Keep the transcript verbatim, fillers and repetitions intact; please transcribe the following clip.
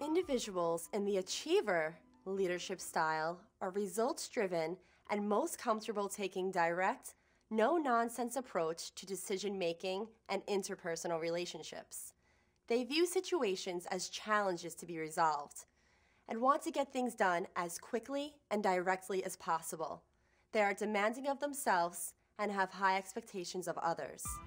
Individuals in the achiever leadership style are results-driven and most comfortable taking direct, no-nonsense approach to decision-making and interpersonal relationships. They view situations as challenges to be resolved and want to get things done as quickly and directly as possible. They are demanding of themselves and have high expectations of others.